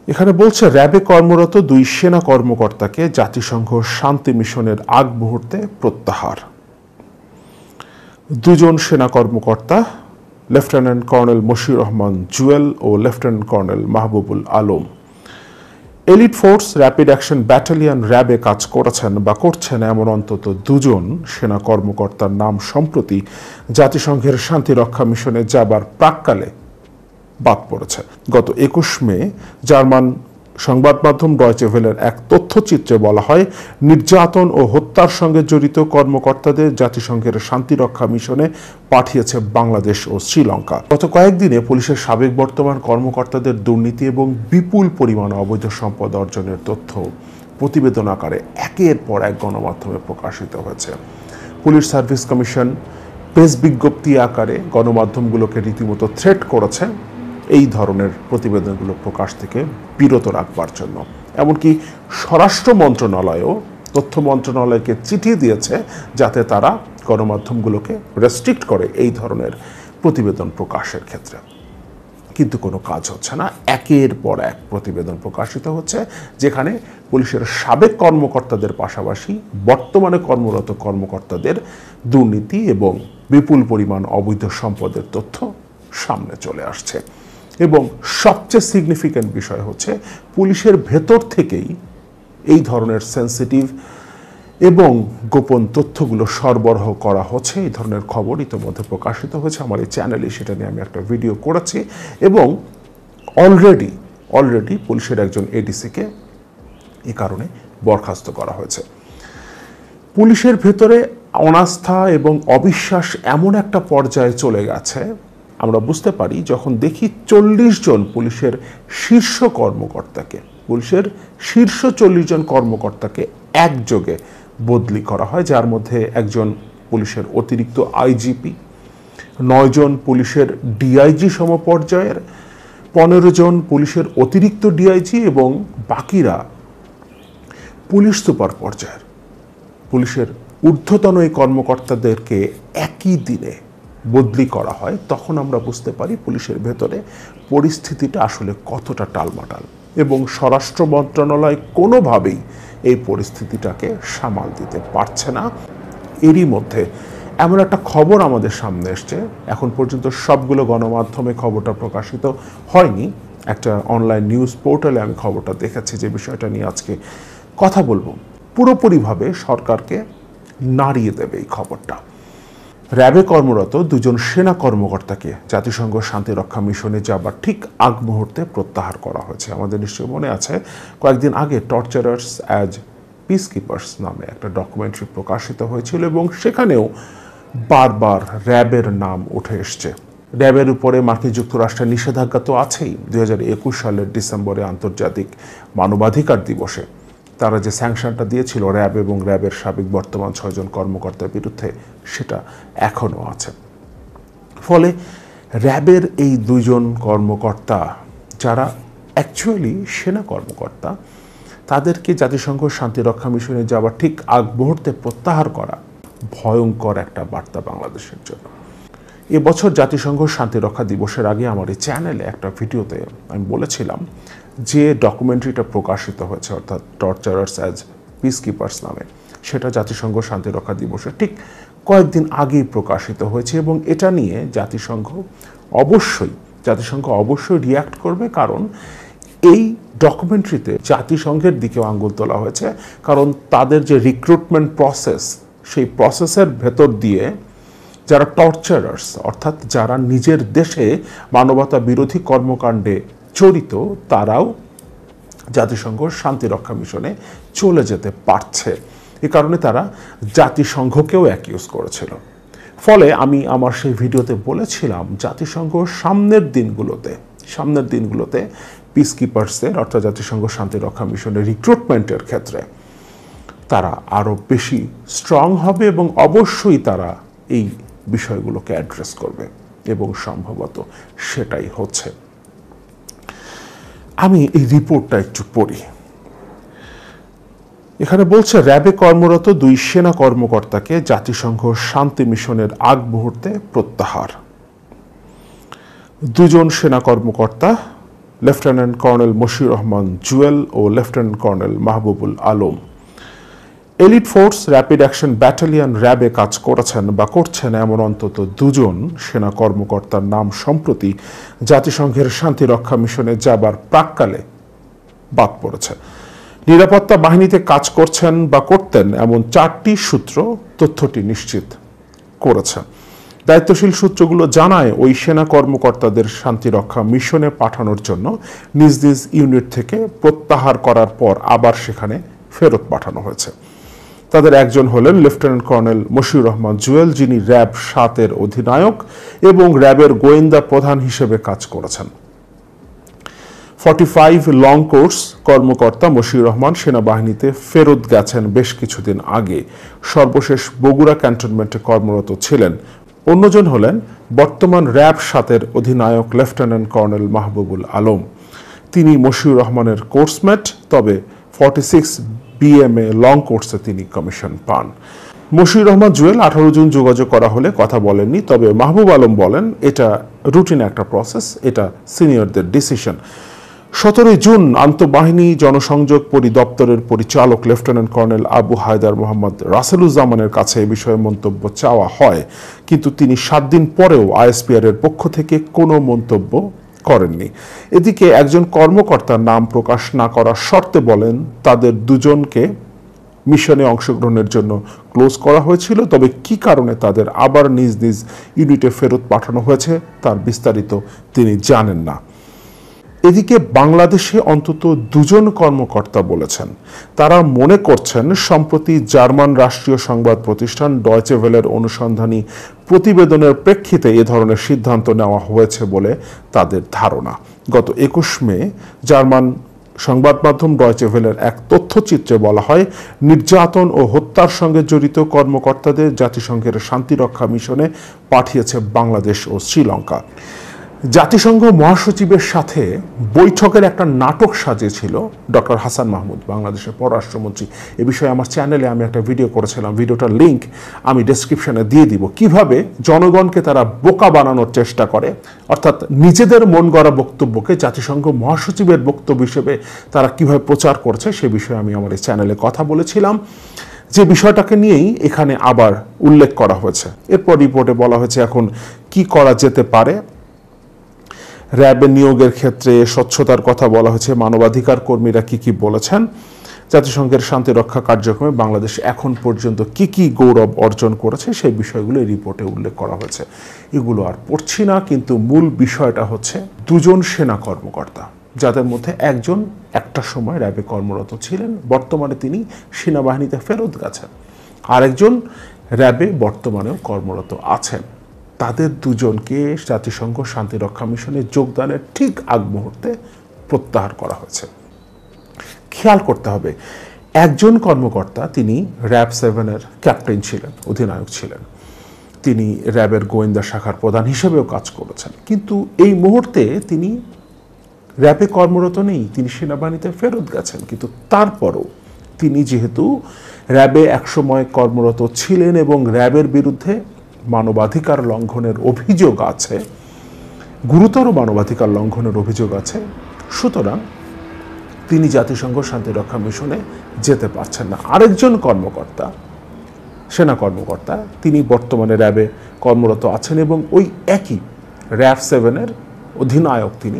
এখানে বলছে র্যাবে কর্মরত 2 সেনা কর্মকর্তাকে জাতিসংঘ শান্তি মিশনের আগ মুহূর্তে প্রত্যাহার। 2 জন সেনা কর্মকর্তা লেফটেন্যান্ট কর্নেল মশিউর রহমান জুয়েল ও lieutenant colonel Mahbubul Alam elite force rapid action battalion র্যাবে কাজ করেছেন বা করছেন এমন অন্তত 2 জন সেনা কর্মকর্তার নাম সম্প্রতি জাতিসংঘের শান্তি রক্ষা মিশনে যাবার প্রাক্কালে বাদ পড়েছে। গত 21 মে জার্মান সংবাদ মাধ্যম ডয়চে ভেলের এক তথ্যচিত্রে বলা হয়, নির্যাতন ও হত্যার সঙ্গে জড়িত কর্মকর্তাদের জাতিসংঘের শান্তি রক্ষা মিশনে পাঠিয়েছে বাংলাদেশ ও শ্রীলঙ্কা। গত কয়েকদিনে পুলিশের সাবেক বর্তমান কর্মকর্তাদের দুর্নীতি এবং বিপুল পরিমাণ অবৈধ সম্পদ অর্জনের তথ্য প্রতিবেদন আকারে একের পর এক গণমাধ্যমে প্রকাশিত হয়েছে। পুলিশ সার্ভিস কমিশন প্রেস বিজ্ঞপ্তি আকারে গণমাধ্যমগুলোকে রীতিমতো থ্রেট করেছে এই ধরনের প্রতিবেদনগুলো প্রকাশ থেকে বিরত রাখবার জন্য। এমনকি স্বরাষ্ট্র মন্ত্রণালয়ও তথ্য মন্ত্রণালয়কে চিঠি দিয়েছে যাতে তারা গণমাধ্যমগুলোকে রেস্ট্রিক্ট করে এই ধরনের প্রতিবেদন প্রকাশের ক্ষেত্রে। কিন্তু কোনো কাজ হচ্ছে না। একের পর এক প্রতিবেদন প্রকাশিত হচ্ছে যেখানে পুলিশের সাবেক কর্মকর্তাদের পাশাপাশি বর্তমানে কর্মরত কর্মকর্তাদের দুর্নীতি এবং বিপুল পরিমাণ অবৈধ সম্পদের তথ্য সামনে চলে আসছে। এবং সবচেয়ে সিগনিফিক্যান্ট বিষয় হচ্ছে পুলিশের ভেতর থেকেই এই ধরনের সেন্সিটিভ এবং গোপন তথ্যগুলো সরবরাহ করা হচ্ছে। এই ধরনের খবর ইতিমধ্যে প্রকাশিত হয়েছে আমার এই চ্যানেলে, সেটা নিয়ে আমি একটা ভিডিও করেছি। এবং অলরেডি পুলিশের একজন এডিসিকে এ কারণে বরখাস্ত করা হয়েছে। পুলিশের ভেতরে অনাস্থা এবং অবিশ্বাস এমন একটা পর্যায়ে চলে গেছে, আমরা বুঝতে পারি যখন দেখি 40 জন পুলিশের শীর্ষ কর্মকর্তাকে, পুলিশের শীর্ষ 40 জন কর্মকর্তাকে একযোগে বদলি করা হয়, যার মধ্যে একজন পুলিশের অতিরিক্ত আইজিপি, 9 জন পুলিশের ডিআইজি সমপর্যায়ের, 15 জন পুলিশের অতিরিক্ত ডিআইজি এবং বাকিরা পুলিশ সুপার পর্যায়ের। পুলিশের ঊর্ধ্বতন এই কর্মকর্তাদেরকে একই দিনে বদলি করা হয়। তখন আমরা বুঝতে পারি পুলিশের ভেতরে পরিস্থিতিটা আসলে কতটা টালমাটাল এবং স্বরাষ্ট্র মন্ত্রণালয় কোনোভাবেই এই পরিস্থিতিটাকে সামাল দিতে পারছে না। এরই মধ্যে এমন একটা খবর আমাদের সামনে এসছে, এখন পর্যন্ত সবগুলো গণমাধ্যমে খবরটা প্রকাশিত হয়নি, একটা অনলাইন নিউজ পোর্টালে আমি খবরটা দেখেছি, যে বিষয়টা নিয়ে আজকে কথা বলবো। পুরোপুরিভাবে সরকারকে নাড়িয়ে দেবে এই খবরটা। র্যাবে কর্মরত 2 জন সেনা কর্মকর্তাকে জাতিসংঘ শান্তি রক্ষা মিশনে যাবার ঠিক আগ মুহূর্তে প্রত্যাহার করা হয়েছে। আমাদের নিশ্চয়ই মনে আছে কয়েকদিন আগে টর্চারার্স অ্যাজ পিস কিপার্স নামে একটা ডকুমেন্টারি প্রকাশিত হয়েছিল এবং সেখানেও বারবার র্যাবের নাম উঠে এসছে। র্যাবের উপরে মার্কিন যুক্তরাষ্ট্রের নিষেধাজ্ঞা তো আছেই। 2021 সালের ডিসেম্বরে আন্তর্জাতিক মানবাধিকার দিবসে তারা যে স্যাংশনটা দিয়েছিল র্যাব এবং র্যাবের সাবেক বর্তমান 6 জন কর্মকর্তার বিরুদ্ধে, সেটা এখনও আছে। ফলে র্যাবের এই 2 জন কর্মকর্তা যারা অ্যাকচুয়ালি সেনা কর্মকর্তা, তাদেরকে জাতিসংঘ শান্তি রক্ষা মিশনে যাওয়ার ঠিক আগ মুহূর্তে প্রত্যাহার করা ভয়ঙ্কর একটা বার্তা বাংলাদেশের জন্য। এবছর জাতিসংঘ শান্তি রক্ষা দিবসের আগে আমার এই চ্যানেলে একটা ভিডিওতে আমি বলেছিলাম যে ডকুমেন্টারিটা প্রকাশিত হয়েছে, অর্থাৎ টর্চারার্স অ্যাজ পিস কিপার্স নামে, সেটা জাতিসংঘ শান্তি রক্ষা দিবসের ঠিক কয়েকদিন আগেই প্রকাশিত হয়েছে এবং এটা নিয়ে জাতিসংঘ অবশ্যই রিয়্যাক্ট করবে। কারণ এই ডকুমেন্টারিতে জাতিসংঘের দিকেও আঙ্গুল তোলা হয়েছে, কারণ তাদের যে রিক্রুটমেন্ট প্রসেস, সেই প্রসেসের ভেতর দিয়ে যারা টর্চারার্স, অর্থাৎ যারা নিজের দেশে মানবতা বিরোধী কর্মকাণ্ডে জড়িত, তারাও জাতিসংঘ শান্তি রক্ষা মিশনে চলে যেতে পারছে। এ কারণে তারা জাতিসংঘকেও অ্যাকিউজ করেছিল। ফলে আমি আমার সেই ভিডিওতে বলেছিলাম জাতিসংঘ সামনের দিনগুলোতে পিস কিপার্সের, অর্থাৎ জাতিসংঘ শান্তি রক্ষা মিশনের রিক্রুটমেন্টের ক্ষেত্রে তারা আরও বেশি স্ট্রং হবে এবং অবশ্যই তারা এই বিষয়গুলোকে অ্যাড্রেস করবে এবং সম্ভবত সেটাই হচ্ছে। আমি এই রিপোর্টটা একটু পড়ি। এখানে বলছে র্যাবে কর্মরত 2 সেনা কর্মকর্তাকে জাতিসংঘ শান্তি মিশনের আগ মুহূর্তে প্রত্যাহার। 2 জন সেনা কর্মকর্তা লেফটেন্যান্ট কর্নেল মশিউর রহমান জুয়েল ও lieutenant colonel Mahbubul Alam. Elite force rapid action battalion র্যাবে কাজ করেছেন বা করছেন এমন অন্তত 2 জন সেনা কর্মকর্তার নাম সম্প্রতি জাতিসংঘের শান্তিরক্ষা মিশনে যাবার প্রাক্কালে বাদ পড়েছে। নিরাপত্তা বাহিনীতে কাজ করছেন বা করতেন এমন 4টি সূত্র তথ্যটি নিশ্চিত করেছে। দায়িত্বশীল সূত্রগুলো জানায় ওই সেনা কর্মকর্তাদের শান্তিরক্ষা মিশনে পাঠানোর জন্য নিজ নিজ ইউনিট থেকে প্রত্যাহার করার পর আবার সেখানে ফেরত পাঠানো হয়েছে। তাদের একজন হলেন লেফটেন্যান্ট কর্নেল মশিউর রহমান জুয়েল, যিনি র্যাব 7-এর অধিনায়ক এবং র্যাবের গোয়েন্দা প্রধান হিসেবে কাজ করেছেন। 45 লং কোর্স কর্মকর্তা মশিউর রহমান সেনাবাহিনীতে ফেরত গেছেন বেশ কিছুদিন আগে, সর্বশেষ বগুড়া ক্যান্টনমেন্টে কর্মরত ছিলেন। অন্যজন হলেন বর্তমান র্যাব 7-এর অধিনায়ক লেফটেন্যান্ট কর্নেল মাহবুবুল আলম। তিনি মশিউর রহমানের কোর্সমেট, তবে 46 BMA লং কোর্সে তিনি কমিশন পান। মশিউর রহমান জুয়েল 18 জুন যোগাযোগ করা হলে কথা বলেননি, তবে মাহবুব আলম বলেন এটা রুটিন একটা প্রসেস, এটা সিনিয়রদের ডিসিশন। 17 জুন আন্তঃবাহিনী জনসংযোগ পরিদপ্তরের পরিচালক লেফটেন্যান্ট কর্নেল আবু হায়দার মোহাম্মদ রাসেলুজ্জামানের কাছে এ বিষয়ে মন্তব্য চাওয়া হয়, কিন্তু তিনি 7 দিন পরেও ISPR এর পক্ষ থেকে কোনো মন্তব্য করেননি। এদিকে একজন কর্মকর্তার নাম প্রকাশ না করার শর্তে বলেন তাদের 2 জনকে মিশনে অংশগ্রহণের জন্য ক্লোজ করা হয়েছিল, তবে কি কারণে তাদের আবার নিজ নিজ ইউনিটে ফেরত পাঠানো হয়েছে তার বিস্তারিত তিনি জানেন না। এদিকে বাংলাদেশে অন্তত 2 জন কর্মকর্তা বলেছেন তারা মনে করছেন সম্প্রতি জার্মান রাষ্ট্রীয় সংবাদ প্রতিষ্ঠান ডয়চে ভেলের অনুসন্ধানী প্রতিবেদনের প্রেক্ষিতে এ ধরনের সিদ্ধান্ত নেওয়া হয়েছে বলে তাদের ধারণা। গত 21 মে জার্মান সংবাদ মাধ্যম ডয়চে ভেলের এক তথ্যচিত্রে বলা হয় নির্যাতন ও হত্যার সঙ্গে জড়িত কর্মকর্তাদের জাতিসংঘের শান্তিরক্ষা মিশনে পাঠিয়েছে বাংলাদেশ ও শ্রীলঙ্কা। জাতিসংঘ মহাসচিবের সাথে বৈঠকের একটা নাটক সাজিয়েছিল ডক্টর হাসান মাহমুদ, বাংলাদেশের পররাষ্ট্রমন্ত্রী। এ বিষয়ে আমার চ্যানেলে আমি একটা ভিডিও করেছিলাম, ভিডিওটার লিঙ্ক আমি ডেসক্রিপশনে দিয়ে দিব। কিভাবে জনগণকে তারা বোকা বানানোর চেষ্টা করে, অর্থাৎ নিজেদের মন গড়া বক্তব্যকে জাতিসংঘ মহাসচিবের বক্তব্য হিসেবে তারা কিভাবে প্রচার করছে সে বিষয়ে আমি আমার এই চ্যানেলে কথা বলেছিলাম, যে বিষয়টাকে নিয়েই এখানে আবার উল্লেখ করা হয়েছে। এরপর রিপোর্টে বলা হয়েছে এখন কি করা যেতে পারে। র্যাবে নিয়োগের ক্ষেত্রে স্বচ্ছতার কথা বলা হয়েছে, মানবাধিকার কর্মীরা কি বলেছেন, জাতিসংঘের শান্তিরক্ষা কার্যক্রমে বাংলাদেশ এখন পর্যন্ত কি গৌরব অর্জন করেছে সেই বিষয়গুলো এই রিপোর্টে উল্লেখ করা হয়েছে। এগুলো আর পড়ছি না, কিন্তু মূল বিষয়টা হচ্ছে 2 জন সেনা কর্মকর্তা, যাদের মধ্যে একজন একটা সময় র্যাবে কর্মরত ছিলেন, বর্তমানে তিনি সেনাবাহিনীতে ফেরত গেছেন, আরেকজন র্যাবে বর্তমানেও কর্মরত আছেন। তাদের 2 জনকে জাতিসংঘ শান্তিরক্ষা মিশনে যোগদানের ঠিক আগ মুহূর্তে প্রত্যাহার করা হয়েছে। খেয়াল করতে হবে, একজন কর্মকর্তা তিনি র্যাব 7-এর ক্যাপ্টেন ছিলেন, অধিনায়ক ছিলেন, তিনি র্যাবের গোয়েন্দা শাখার প্রধান হিসেবেও কাজ করেছেন, কিন্তু এই মুহূর্তে তিনি র্যাবে কর্মরত নেই, তিনি সেনাবাহিনীতে ফেরত গেছেন। কিন্তু তারপরও তিনি যেহেতু র্যাবে একসময় কর্মরত ছিলেন এবং র্যাবের বিরুদ্ধে মানবাধিকার লঙ্ঘনের অভিযোগ আছে, গুরুতর মানবাধিকার লঙ্ঘনের অভিযোগ আছে, সুতরাং তিনি জাতিসংঘ শান্তিরক্ষা মিশনে যেতে পারছেন না। আরেকজন কর্মকর্তা, সেনা কর্মকর্তা, তিনি বর্তমানে র্যাবে কর্মরত আছেন এবং ওই একই র্যাব 7-এর অধিনায়ক তিনি,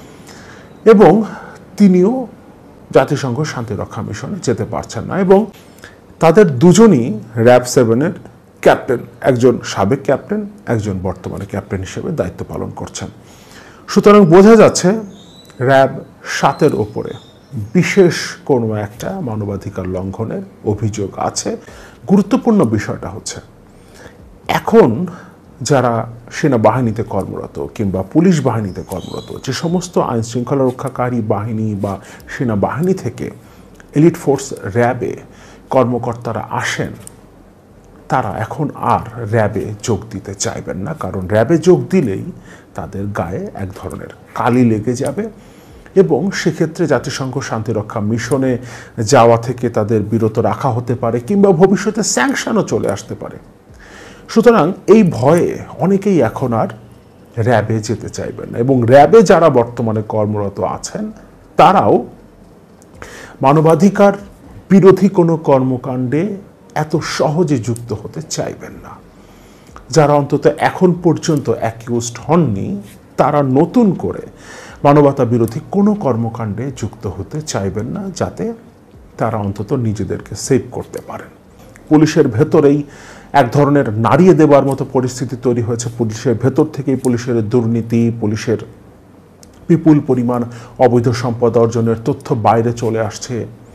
এবং তিনিও জাতিসংঘ শান্তিরক্ষা মিশনে যেতে পারছেন না। এবং তাদের 2 জনই র্যাব 7-এর ক্যাপ্টেন, একজন সাবেক ক্যাপ্টেন, একজন বর্তমানে ক্যাপ্টেন হিসেবে দায়িত্ব পালন করছেন। সুতরাং বোঝা যাচ্ছে র্যাব 7-এর ওপরে বিশেষ কোনো একটা মানবাধিকার লঙ্ঘনের অভিযোগ আছে। গুরুত্বপূর্ণ বিষয়টা হচ্ছে এখন যারা সেনাবাহিনীতে কর্মরত কিংবা পুলিশ বাহিনীতে কর্মরত, যে সমস্ত আইন শৃঙ্খলা রক্ষাকারী বাহিনী বা সেনাবাহিনী থেকে এলিট ফোর্স র্যাবে কর্মকর্তারা আসেন, তারা এখন আর র্যাবে যোগ দিতে চাইবেন না, কারণ র্যাবে যোগ দিলেই তাদের গায়ে এক ধরনের কালি লেগে যাবে এবং সেক্ষেত্রে জাতিসংঘ শান্তিরক্ষা মিশনে যাওয়া থেকে তাদের বিরত রাখা হতে পারে কিংবা ভবিষ্যতে স্যাংশনও চলে আসতে পারে। সুতরাং এই ভয়ে অনেকেই এখন আর র্যাবে যেতে চাইবেন না। এবং র্যাবে যারা বর্তমানে কর্মরত আছেন তারাও মানবাধিকার বিরোধী কোনো কর্মকাণ্ডে এত সহজে যুক্ত হতে চাইবেন না। যারা অন্তত এখন পর্যন্ত অ্যাকিউজড হননি তারা নতুন করে মানবতা বিরোধী কোনো কর্মকাণ্ডে যুক্ত হতে চাইবেন না, যাতে তারা অন্তত নিজেদেরকে সেভ করতে পারেন। পুলিশের ভেতরেই এক ধরনের নাড়িয়ে দেওয়ার মতো পরিস্থিতি তৈরি হয়েছে। পুলিশের ভেতর থেকেই পুলিশের দুর্নীতি, পুলিশের বিপুল পরিমাণ অবৈধ সম্পদ অর্জনের তথ্য বাইরে চলে আসছে।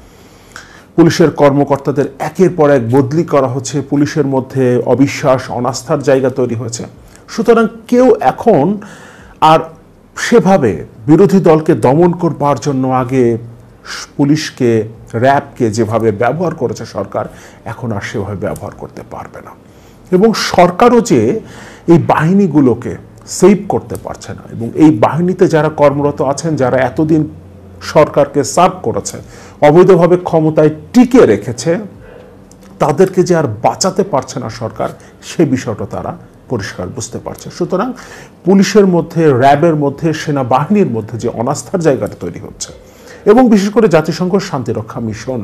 পুলিশের কর্মকর্তাদের একের পর এক বদলি করা হচ্ছে, পুলিশের মধ্যে অবিশ্বাস অনাস্থার জায়গা তৈরি হয়েছে। সুতরাং কেউ এখন আর সেভাবে বিরোধী দলকে দমন করবার জন্য আগে পুলিশকে, র্যাবকে যেভাবে ব্যবহার করেছে সরকার, এখন আর সেভাবে ব্যবহার করতে পারবে না। এবং সরকারও যে এই বাহিনীগুলোকে সেভ করতে পারছে না, এবং এই বাহিনীতে যারা কর্মরত আছেন, যারা এতদিন সরকারকে সার্ভ করেছে, অবৈধভাবে ক্ষমতায় টিকে রেখেছে, তাদেরকে যে আর বাঁচাতে পারছে না সরকার, সে বিষয়টা তারা পরিষ্কার বুঝতে পারছে। সুতরাং পুলিশের মধ্যে, র্যাবের মধ্যে, সেনাবাহিনীর মধ্যে যে অনাস্থার জায়গাটা তৈরি হচ্ছে, এবং বিশেষ করে জাতিসংঘ শান্তিরক্ষা মিশন,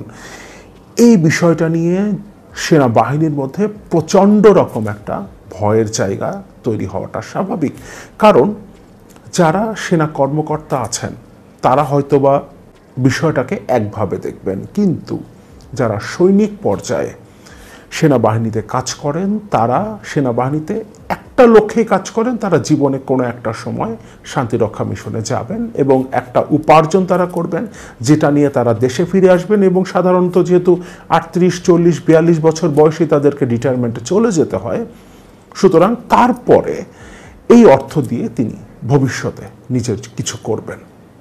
এই বিষয়টা নিয়ে সেনাবাহিনীর মধ্যে প্রচণ্ড রকম একটা ভয়ের জায়গা তৈরি হওয়াটা স্বাভাবিক। কারণ যারা সেনা কর্মকর্তা আছেন তারা হয়তোবা বিষয়টাকে একভাবে দেখবেন, কিন্তু যারা সৈনিক পর্যায়ে সেনাবাহিনীতে কাজ করেন, তারা সেনাবাহিনীতে একটা লক্ষ্যেই কাজ করেন, তারা জীবনে কোনো একটা সময় শান্তিরক্ষা মিশনে যাবেন এবং একটা উপার্জন তারা করবেন, যেটা নিয়ে তারা দেশে ফিরে আসবেন। এবং সাধারণত যেহেতু 38, 40, 42 বছর বয়সে তাদেরকে রিটায়ারমেন্টে চলে যেতে হয়, সুতরাং তারপরে এই অর্থ দিয়ে তিনি ভবিষ্যতে নিজের কিছু করবেন।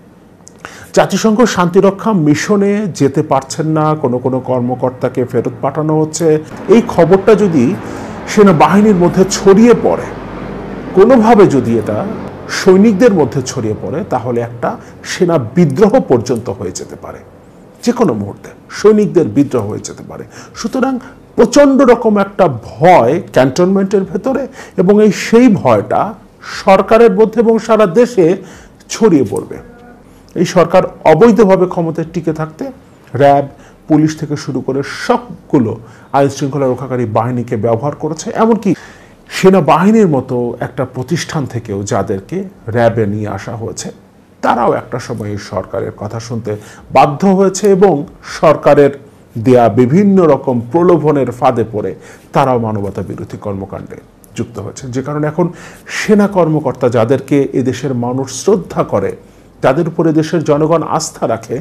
জাতিসংঘ শান্তিরক্ষা মিশনে যেতে পারছেন না, কোনো কোনো কর্মকর্তাকে ফেরত পাঠানো হচ্ছে, এই খবরটা যদি সেনাবাহিনীর মধ্যে ছড়িয়ে পড়ে, কোনোভাবে যদি এটা সৈনিকদের মধ্যে ছড়িয়ে পড়ে, তাহলে একটা সেনা বিদ্রোহ পর্যন্ত হয়ে যেতে পারে। যে কোনো মুহূর্তে সৈনিকদের বিদ্রোহ হয়ে যেতে পারে। সুতরাং প্রচণ্ড রকম একটা ভয় ক্যান্টনমেন্টের ভেতরে, এবং সেই ভয়টা সরকারের মধ্যে এবং সারা দেশে ছড়িয়ে পড়বে। এই সরকার অবৈধভাবে ক্ষমতায় টিকে থাকতে র্যাব, পুলিশ থেকে শুরু করে সবগুলো আইন শৃঙ্খলা রক্ষাকারী বাহিনীকে ব্যবহার করেছে। এমনকি সেনাবাহিনীর মতো একটা প্রতিষ্ঠান থেকেও যাদেরকে র্যাবে নিয়ে আসা হয়েছে, তারাও একটা সময় সরকারের কথা শুনতে বাধ্য হয়েছে, এবং সরকারের দেয়া বিভিন্ন রকম প্রলোভনের ফাঁদে পড়ে তারাও মানবতা বিরোধী কর্মকাণ্ডে যুক্ত হয়েছে। যে কারণে এখন সেনা কর্মকর্তা, যাদেরকে এদেশের মানুষ শ্রদ্ধা করে, যাদের উপরে দেশের জনগণ আস্থা রাখে,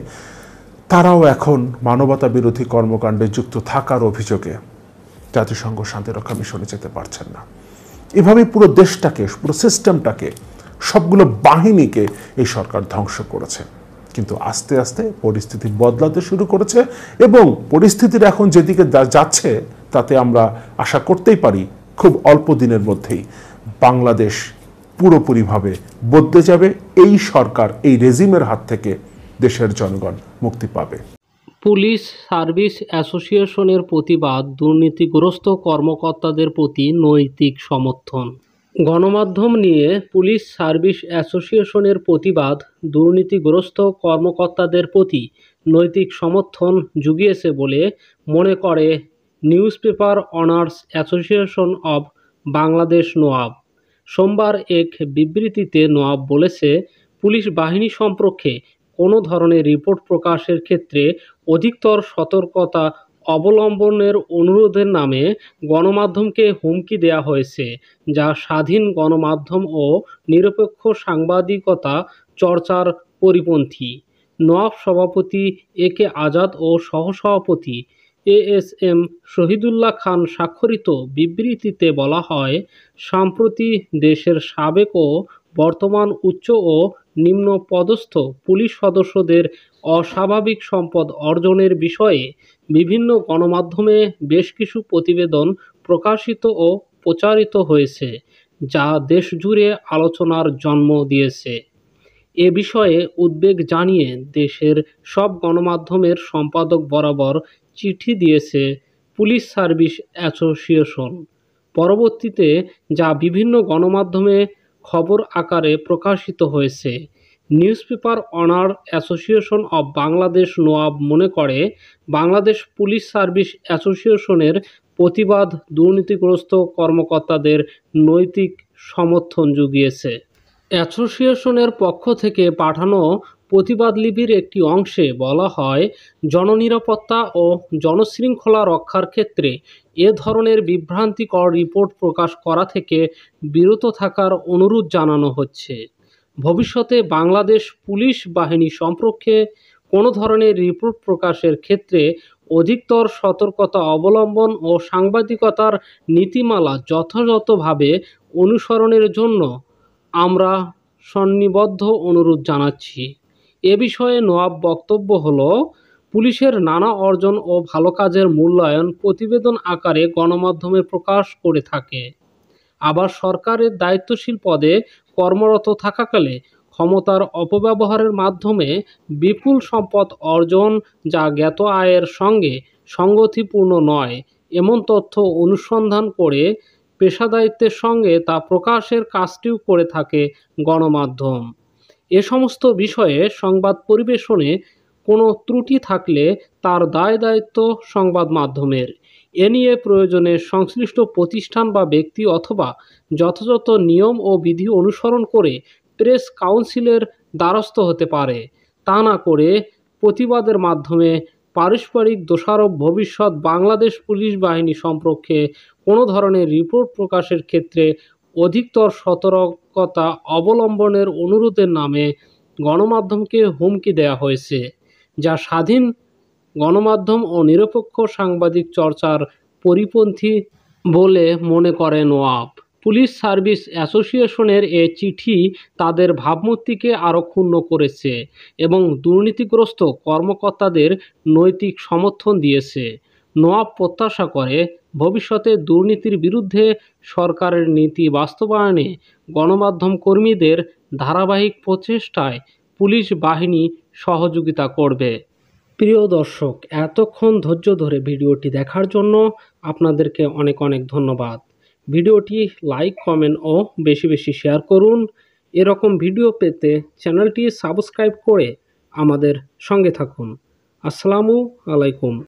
তারাও এখন মানবতা বিরোধী কর্মকাণ্ডে যুক্ত থাকার অভিযোগে জাতিসংঘ শান্তিরক্ষা মিশনে যেতে পারছেন না। এভাবে পুরো দেশটাকে, পুরো সিস্টেমটাকে, সবগুলো বাহিনীকে এই সরকার ধ্বংস করেছে। কিন্তু আস্তে আস্তে পরিস্থিতি বদলাতে শুরু করেছে, এবং পরিস্থিতির এখন যেদিকে যাচ্ছে তাতে আমরা আশা করতেই পারি খুব অল্প দিনের মধ্যেই বাংলাদেশ পুরোপুরিভাবে বদলে যাবে। এই সরকার, এই রেজিমের হাত থেকে দেশের জনগণ মুক্তি পাবে। পুলিশ সার্ভিস অ্যাসোসিয়েশনের প্রতিবাদ, দুর্নীতিগ্রস্ত কর্মকর্তাদের প্রতি নৈতিক সমর্থন। গণমাধ্যম নিয়ে পুলিশ সার্ভিস অ্যাসোসিয়েশনের প্রতিবাদ, দুর্নীতিগ্রস্ত কর্মকর্তাদের প্রতি নৈতিক সমর্থন জুগিয়েছে বলে মনে করে news paper owners association of Bangladesh NOAB. সোমবার এক বিবৃতিতে নোয়াব বলেছে, পুলিশ বাহিনী সম্পর্কে কোনো ধরনের রিপোর্ট প্রকাশের ক্ষেত্রে অধিকতর সতর্কতা অবলম্বনের অনুরোধের নামে গণমাধ্যমকে হুমকি দেওয়া হয়েছে, যা স্বাধীন গণমাধ্যম ও নিরপেক্ষ সাংবাদিকতা চর্চার পরিপন্থী। নোয়াব সভাপতি এ কে আজাদ ও সহসভাপতি এএসএম শহীদুল্লাহ খান স্বাক্ষরিত বিবৃতিতে বলা হয়, সম্প্রতি দেশের সাবেক ও বর্তমান উচ্চ ও নিম্ন পদস্থ পুলিশ সদস্যদের অস্বাভাবিক সম্পদ অর্জনের বিষয়ে বিভিন্ন গণমাধ্যমে বেশ কিছু প্রতিবেদন প্রকাশিত ও প্রচারিত হয়েছে, যা দেশজুড়ে আলোচনার জন্ম দিয়েছে। এ বিষয়ে উদ্বেগ জানিয়ে দেশের সব গণমাধ্যমের সম্পাদক বরাবর চিঠি দিয়েছে পুলিশ সার্ভিস অ্যাসোসিয়েশন। পরবর্তীতে যা বিভিন্ন গণমাধ্যমে খবর আকারে প্রকাশিত হয়েছে। Newspaper owner association of Bangladesh NOAB মনে করে, বাংলাদেশ পুলিশ সার্ভিস অ্যাসোসিয়েশনের প্রতিবাদ দুর্নীতিগ্রস্ত কর্মকর্তাদের নৈতিক সমর্থন জুগিয়েছে। অ্যাসোসিয়েশনের পক্ষ থেকে পাঠানো প্রতিবাদলিপির একটি অংশে বলা হয়, জননিরাপত্তা ও জনশৃঙ্খলা রক্ষার ক্ষেত্রে এ ধরনের বিভ্রান্তিকর রিপোর্ট প্রকাশ করা থেকে বিরত থাকার অনুরোধ জানানো হচ্ছে। ভবিষ্যতে বাংলাদেশ পুলিশ বাহিনী সম্পর্কে কোনো ধরনের রিপোর্ট প্রকাশের ক্ষেত্রে অধিকতর সতর্কতা অবলম্বন ও সাংবাদিকতার নীতিমালা যথাযথভাবে অনুসরণের জন্য আমরা সন্নিবদ্ধ অনুরোধ জানাচ্ছি। এ বিষয়ে নোয়াব বক্তব্য হলো, পুলিশের নানা অর্জন ও ভালো কাজের মূল্যায়ন প্রতিবেদন আকারে গণমাধ্যমে প্রকাশ করে থাকে। আবার সরকারের দায়িত্বশীল পদে কর্মরত থাকাকালে ক্ষমতার অপব্যবহারের মাধ্যমে বিপুল সম্পদ অর্জন, যা জ্ঞাত আয়ের সঙ্গে সঙ্গতিপূর্ণ নয়, এমন তথ্য অনুসন্ধান করে পেশাদারিত্বের সঙ্গে তা প্রকাশের কাজটিও করে থাকে গণমাধ্যম। এ সমস্ত বিষয়ে সংবাদ পরিবেশনে কোনো ত্রুটি থাকলে তার দায় দায়িত্ব সংবাদ মাধ্যমের। এ নিয়ে প্রয়োজনে সংশ্লিষ্ট প্রতিষ্ঠান বা ব্যক্তি অথবা যথাযথ নিয়ম ও বিধি অনুসরণ করে প্রেস কাউন্সিলের দ্বারস্থ হতে পারে। তা না করে প্রতিবাদের মাধ্যমে পারস্পরিক দোষারোপ ভবিষ্যৎ বাংলাদেশ পুলিশ বাহিনী সম্পর্কে কোনো ধরনের রিপোর্ট প্রকাশের ক্ষেত্রে অধিকতর সতর্কতা অবলম্বনের অনুরোধের নামে গণমাধ্যমকে হুমকি দেওয়া হয়েছে, যা স্বাধীন গণমাধ্যম ও নিরপেক্ষ সাংবাদিক চর্চার পরিপন্থী বলে মনে করে নোয়াব। পুলিশ সার্ভিস অ্যাসোসিয়েশনের এ চিঠি তাদের ভাবমূর্তিকে আরও ক্ষুণ্ণ করেছে এবং দুর্নীতিগ্রস্ত কর্মকর্তাদের নৈতিক সমর্থন দিয়েছে। নোয়াব প্রত্যাশা করে, ভবিষ্যতে দুর্নীতির বিরুদ্ধে সরকারের নীতি বাস্তবায়নে গণমাধ্যম কর্মীদের ধারাবাহিক প্রচেষ্টায় পুলিশ বাহিনী সহযোগিতা করবে। প্রিয় দর্শক, এতক্ষণ ধৈর্য ধরে ভিডিওটি দেখার জন্য আপনাদেরকে অনেক অনেক ধন্যবাদ। ভিডিওটি লাইক, কমেন্ট ও বেশি বেশি শেয়ার করুন। এরকম ভিডিও পেতে চ্যানেলটি সাবস্ক্রাইব করে আমাদের সঙ্গে থাকুন। আসসালামু আলাইকুম।